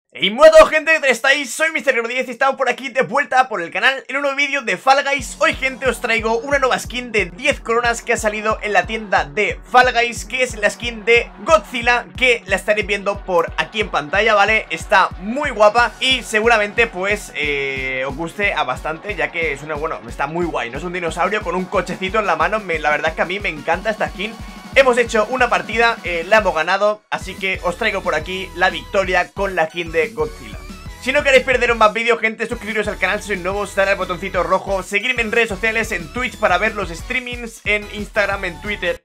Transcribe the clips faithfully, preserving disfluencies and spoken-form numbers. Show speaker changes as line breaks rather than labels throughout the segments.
Y muy buenas gente, ¿qué tal estáis? Soy mister diez y estamos por aquí de vuelta por el canal en un nuevo vídeo de Fall Guys. Hoy gente os traigo una nueva skin de diez coronas que ha salido en la tienda de Fall Guys, que es la skin de Godzilla, que la estaréis viendo por aquí en pantalla, ¿vale? Está muy guapa y seguramente pues eh, os guste a bastante, ya que es una, bueno, está muy guay, no es un dinosaurio con un cochecito en la mano. me, La verdad es que a mí me encanta esta skin. Hemos hecho una partida, eh, la hemos ganado, así que os traigo por aquí la victoria con la skin de Godzilla. Si no queréis perderos más vídeos, gente, suscribiros al canal si sois nuevos, darle al botoncito rojo, seguirme en redes sociales, en Twitch para ver los streamings, en Instagram, en Twitter,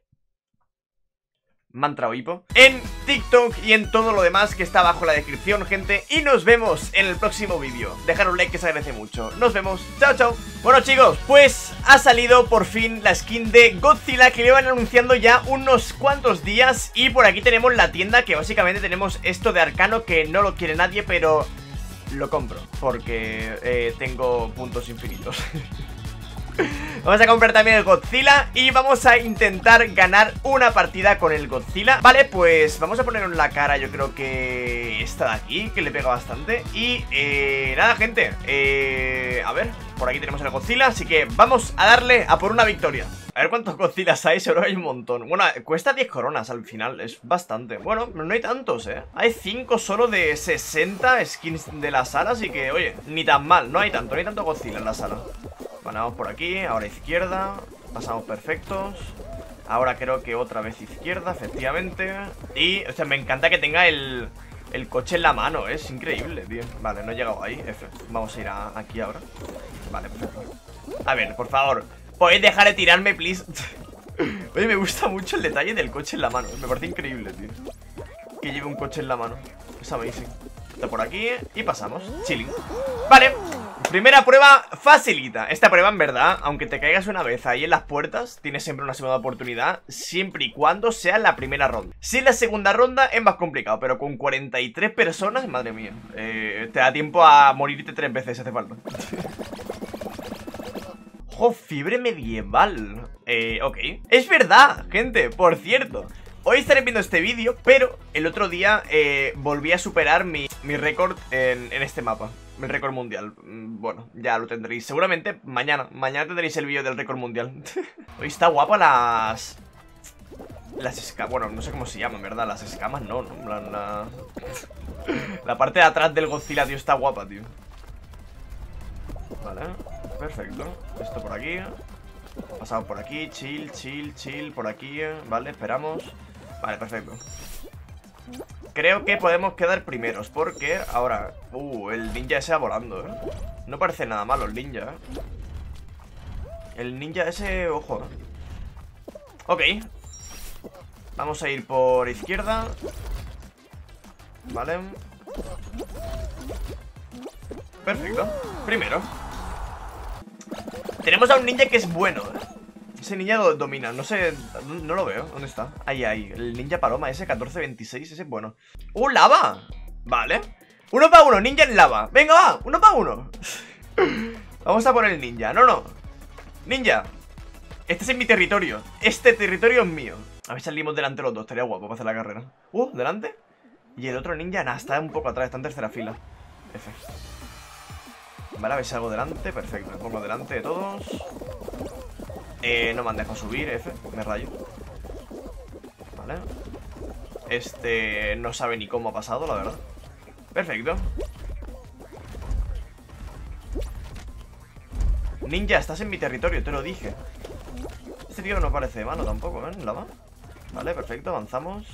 Mantra o hipo, en TikTok y en todo lo demás que está abajo en la descripción, gente. Y nos vemos en el próximo vídeo. Dejar un like que se agradece mucho. Nos vemos, chao chao. Bueno chicos, pues ha salido por fin la skin de Godzilla, que llevan anunciando ya unos cuantos días. Y por aquí tenemos la tienda, que básicamente tenemos esto de Arcano, que no lo quiere nadie, pero lo compro porque eh, tengo puntos infinitos. Vamos a comprar también el Godzilla y vamos a intentar ganar una partida con el Godzilla. Vale, pues vamos a poner en la cara, yo creo que esta de aquí, que le pega bastante. Y eh, nada, gente, eh, a ver, por aquí tenemos el Godzilla, así que vamos a darle a por una victoria. A ver cuántos Godzillas hay, seguro que hay un montón. Bueno, cuesta diez coronas al final, es bastante. Bueno, no hay tantos, eh hay cinco solo de sesenta skins de la sala, así que, oye, ni tan mal. No hay tanto, no hay tanto Godzilla en la sala. Bueno, vamos por aquí, ahora izquierda. Pasamos perfectos. Ahora creo que otra vez izquierda, efectivamente. Y, o sea, me encanta que tenga el, el coche en la mano, ¿eh? Es increíble, tío. Vale, no he llegado ahí, F. Vamos a ir a, aquí ahora. Vale, perfecto. A ver, por favor, ¿podéis dejar de tirarme, please? Oye, me gusta mucho el detalle del coche en la mano. Me parece increíble, tío, que lleve un coche en la mano. Es amazing. Está por aquí y pasamos, chilling. Vale, primera prueba facilita. Esta prueba en verdad, aunque te caigas una vez ahí en las puertas, tienes siempre una segunda oportunidad, siempre y cuando sea la primera ronda. Si es la segunda ronda es más complicado, pero con cuarenta y tres personas, madre mía, eh, te da tiempo a morirte tres veces si hace falta. ¡Jo, fiebre medieval! Eh, ok. Es verdad, gente, por cierto. Hoy estaré viendo este vídeo, pero el otro día eh, volví a superar mi, mi récord en, en este mapa. Mi récord mundial. Bueno, ya lo tendréis seguramente mañana. Mañana tendréis el vídeo del récord mundial. Hoy está guapa las... Las escamas, bueno, no sé cómo se llaman, ¿verdad? Las escamas no, no la, la... la parte de atrás del Godzilla, tío, está guapa, tío. Vale, perfecto. Esto por aquí. Pasamos por aquí, chill, chill, chill, por aquí. Vale, esperamos. Vale, perfecto. Creo que podemos quedar primeros, porque ahora... Uh, el ninja ese va volando, ¿eh? No parece nada malo el ninja, ¿eh? El ninja ese, ojo, ¿eh? Ok. Vamos a ir por izquierda. Vale. Perfecto. Primero. Tenemos a un ninja que es bueno, ¿eh? Ese ninja do domina, no sé, no, no lo veo. ¿Dónde está? Ahí, ahí, el ninja paloma, ese catorce veintiséis, ese es bueno. ¡Uh, lava! Vale. Uno para uno, ninja en lava. Venga, va, uno para uno. Vamos a por el ninja, no, no. Ninja, este es en mi territorio. Este territorio es mío. A ver si salimos delante los dos, estaría guapo para hacer la carrera. Uh, delante. Y el otro ninja, nada, está un poco atrás, está en tercera fila. F. Vale, a ver si salgo delante, perfecto, me pongo delante de todos. Eh, no me han dejado subir, F, me rayo. Vale. Este no sabe ni cómo ha pasado, la verdad. Perfecto. Ninja, estás en mi territorio, te lo dije. Este tío no parece malo tampoco, ¿eh? Lava. Vale, perfecto, avanzamos.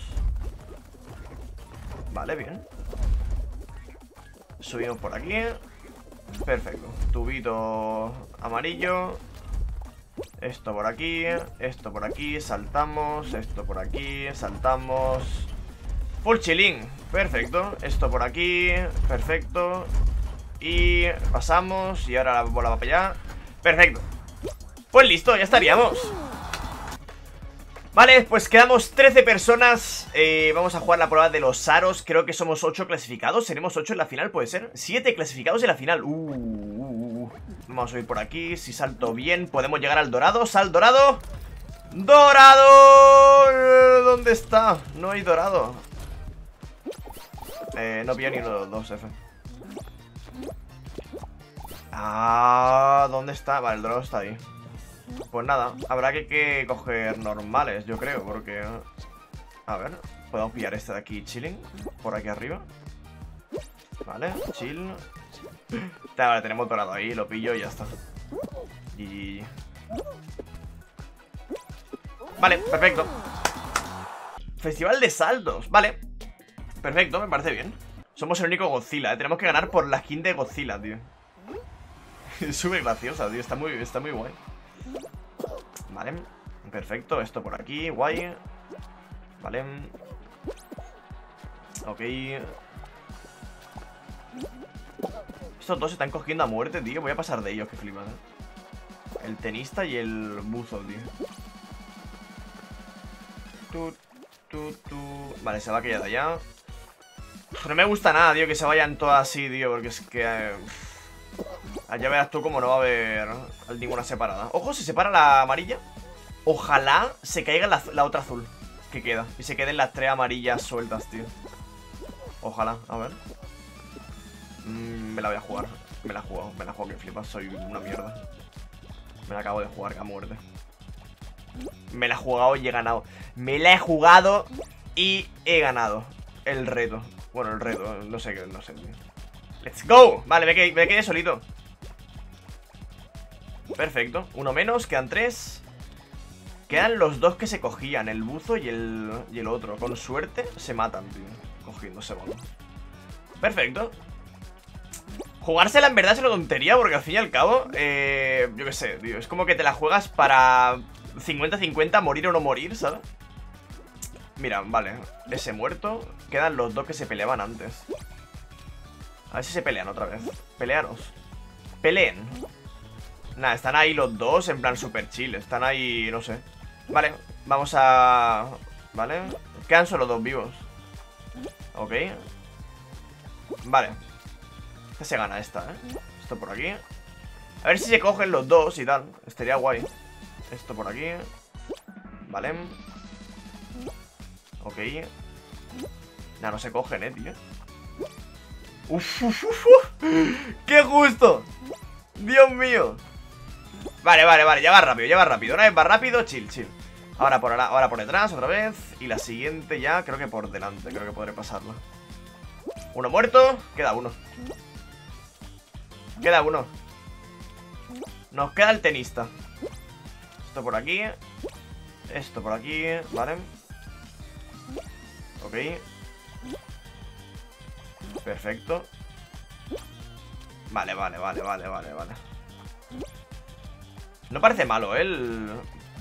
Vale, bien. Subimos por aquí. Perfecto, tubito amarillo. Esto por aquí, esto por aquí, saltamos, esto por aquí, saltamos. Full chilling, perfecto. Esto por aquí, perfecto. Y pasamos, y ahora la bola va para allá. Perfecto. Pues listo, ya estaríamos. Vale, pues quedamos trece personas. eh, Vamos a jugar la prueba de los aros. Creo que somos ocho clasificados. ¿Seremos ocho en la final? ¿Puede ser? siete clasificados en la final. uh, uh, uh. Vamos a subir por aquí. Si salto bien, podemos llegar al dorado. ¡Sal dorado! ¡Dorado! ¿Dónde está? No hay dorado. Eh, no pillo ni uno de los dos, F. Ah, ¿dónde está? Vale, el dragón está ahí. Pues nada, habrá que, que coger normales, yo creo, porque... A ver, podemos pillar este de aquí, chilling. Por aquí arriba. Vale, chill. Vale, tenemos dorado ahí, lo pillo y ya está. Y... Vale, perfecto. Festival de saldos, vale. Perfecto, me parece bien. Somos el único Godzilla, ¿eh? Tenemos que ganar por la skin de Godzilla, tío. Es súper graciosa, tío, está muy, está muy guay. Vale, perfecto, esto por aquí, guay. Vale. Ok. Estos dos se están cogiendo a muerte, tío. Voy a pasar de ellos, que flipas, ¿eh? El tenista y el buzo, tío. Tu, tu, tu. Vale, se va aquella de allá. No me gusta nada, tío, que se vayan todas así, tío. Porque es que... Eh, allá verás tú como no va a haber ninguna separada. Ojo, se separa la amarilla. Ojalá se caiga la, la otra azul que queda y se queden las tres amarillas sueltas, tío. Ojalá, a ver. mm, Me la voy a jugar. Me la he jugado, me la he jugado, que flipas. Soy una mierda. Me la acabo de jugar, que a muerte. Me la he jugado y he ganado. Me la he jugado y he ganado el reto. Bueno, el reto, no sé qué, no sé, tío. ¡Let's go! Vale, me quedé, me quedé solito. Perfecto, uno menos, quedan tres. Quedan los dos que se cogían, el buzo y el, y el otro. Con suerte se matan, tío, cogiéndose bono. Perfecto. Jugársela en verdad es una tontería, porque al fin y al cabo, eh, yo qué sé, tío, es como que te la juegas para cincuenta cincuenta, morir o no morir, ¿sabes? Mira, vale, ese muerto. Quedan los dos que se peleaban antes. A ver si se pelean otra vez. Pelearos. Peleen. Nada, están ahí los dos en plan super chill. Están ahí, no sé. Vale, vamos a... Vale, quedan solo dos vivos. Ok. Vale. Esta se gana esta, ¿eh? Esto por aquí. A ver si se cogen los dos y tal. Estaría guay. Esto por aquí. Vale. Ok. Nah, no se cogen, eh, tío. Uf, uf, uf, uf. ¡Qué justo! Dios mío. Vale, vale, vale, ya va rápido, ya va rápido. Una vez va rápido, chill, chill. Ahora por, ahora por detrás, otra vez. Y la siguiente ya, creo que por delante. Creo que podré pasarla. Uno muerto, queda uno. Queda uno. Nos queda el tenista. Esto por aquí. Esto por aquí, vale. Ok. Perfecto. Vale, vale, vale, vale, vale, vale. No parece malo, ¿eh? El...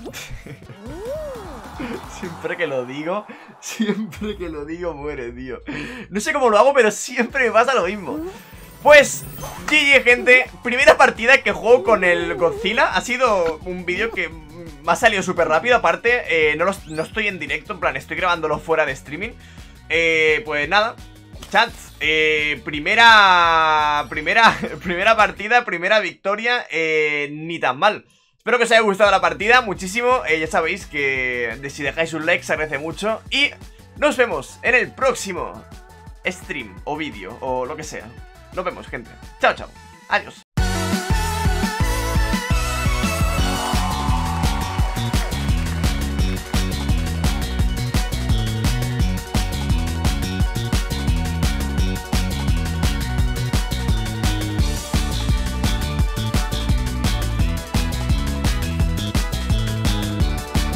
Siempre que lo digo, siempre que lo digo muere, tío. No sé cómo lo hago, pero siempre me pasa lo mismo. Pues, G G, gente. Primera partida que juego con el Godzilla. Ha sido un vídeo que me ha salido súper rápido. Aparte, eh, no, los, no estoy en directo. En plan, estoy grabándolo fuera de streaming. eh, Pues nada, chat, eh, primera, primera, primera partida, primera victoria, eh, ni tan mal. Espero que os haya gustado la partida muchísimo. eh, Ya sabéis que de si dejáis un like se agradece mucho. Y nos vemos en el próximo stream o vídeo o lo que sea. Nos vemos, gente. Chao, chao. Adiós.